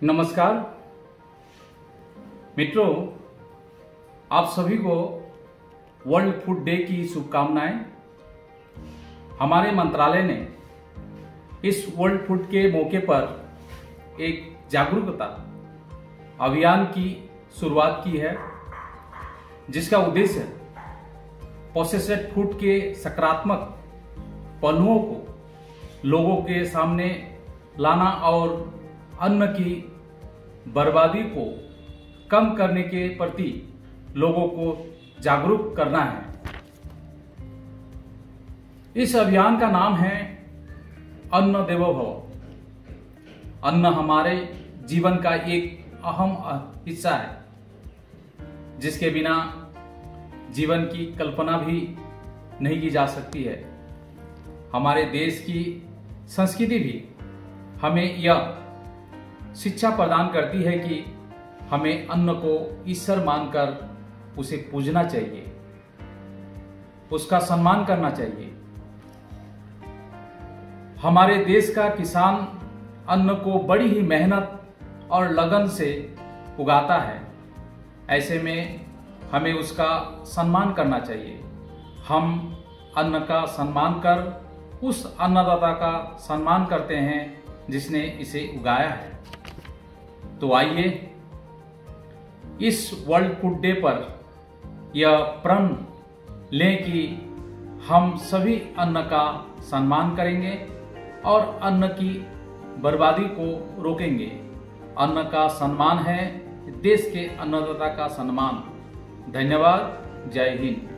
नमस्कार मित्रों, आप सभी को वर्ल्ड फूड डे की शुभकामनाएं। हमारे मंत्रालय ने इस वर्ल्ड फूड के मौके पर एक जागरूकता अभियान की शुरुआत की है, जिसका उद्देश्य प्रोसेस्ड फूड के सकारात्मक पहलुओं को लोगों के सामने लाना और अन्न की बर्बादी को कम करने के प्रति लोगों को जागरूक करना है। इस अभियान का नाम है अन्न देवो भव। अन्न हमारे जीवन का एक अहम हिस्सा है, जिसके बिना जीवन की कल्पना भी नहीं की जा सकती है। हमारे देश की संस्कृति भी हमें यह शिक्षा प्रदान करती है कि हमें अन्न को ईश्वर मानकर उसे पूजना चाहिए, उसका सम्मान करना चाहिए। हमारे देश का किसान अन्न को बड़ी ही मेहनत और लगन से उगाता है। ऐसे में हमें उसका सम्मान करना चाहिए। हम अन्न का सम्मान कर उस अन्नदाता का सम्मान करते हैं जिसने इसे उगाया है। तो आइए इस वर्ल्ड फूड डे पर यह प्रण लें कि हम सभी अन्न का सम्मान करेंगे और अन्न की बर्बादी को रोकेंगे। अन्न का सम्मान है देश के अन्नदाता का सम्मान। धन्यवाद। जय हिंद।